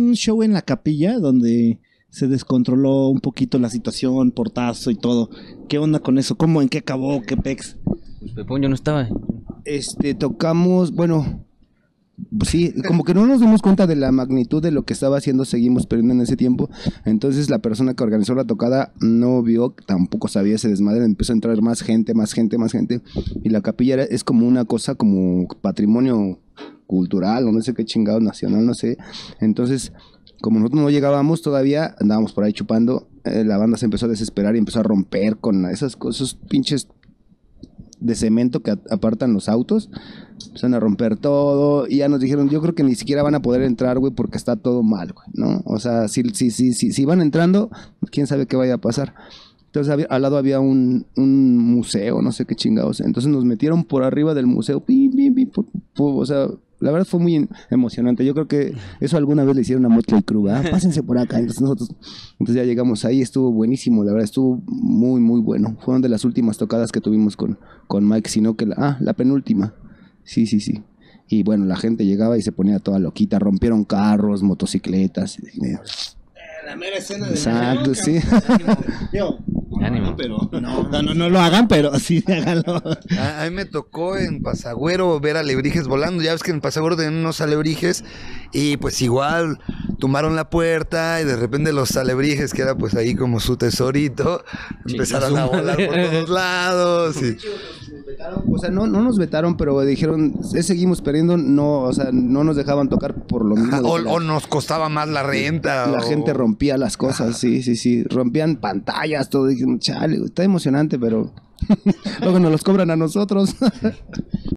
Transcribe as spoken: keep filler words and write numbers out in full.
un show en la capilla donde se descontroló un poquito la situación, portazo y todo. ¿Qué onda con eso? ¿Cómo? ¿En qué acabó? ¿Qué pex? Pues Pepón, yo no estaba. Este, tocamos, bueno, sí, como que no nos dimos cuenta de la magnitud de lo que estaba haciendo, seguimos perdiendo en ese tiempo. Entonces la persona que organizó la tocada no vio, tampoco sabía ese desmadre, empezó a entrar más gente, más gente, más gente. Y la capilla era, es como una cosa como patrimonio cultural, o no sé qué chingado, nacional, no sé. Entonces, como nosotros no llegábamos todavía, andábamos por ahí chupando, eh, la banda se empezó a desesperar y empezó a romper con esas cosas, pinches de cemento que apartan los autos, empezaron a romper todo y ya nos dijeron, yo creo que ni siquiera van a poder entrar, güey, porque está todo mal, güey, ¿no? O sea, si, si, si, si, si van entrando, quién sabe qué vaya a pasar. Entonces había, al lado había un, un museo, no sé qué chingados, entonces nos metieron por arriba del museo, pim, pim, pim, pu, pu, o sea, la verdad fue muy emocionante. Yo creo que eso alguna vez le hicieron a Motley Crue, ¿eh? Pásense por acá. Entonces nosotros, entonces ya llegamos ahí, estuvo buenísimo, la verdad, estuvo muy, muy bueno. Fueron de las últimas tocadas que tuvimos con, con Mike, sino que la, ah, la penúltima. Sí, sí, sí. Y bueno, la gente llegaba y se ponía toda loquita, rompieron carros, motocicletas. La mera escena de exacto, sí. Yo, Ánimo. pero no, no, no, no lo hagan, pero sí háganlo. A, a mí me tocó en Pasagüero ver alebrijes volando. Ya ves que en Pasagüero tenían unos alebrijes y pues igual tumbaron la puerta y de repente los alebrijes, que era pues ahí como su tesorito, sí, empezaron a volar por todos lados. Y... O sea, no, no nos vetaron, pero dijeron, eh, seguimos perdiendo, no, o sea, no nos dejaban tocar por lo mismo. Ajá, o, la, o nos costaba más la renta. La, la o... gente rompía las cosas, ajá, sí, sí, sí, rompían pantallas, todo, y, chale, está emocionante, pero luego nos los cobran a nosotros.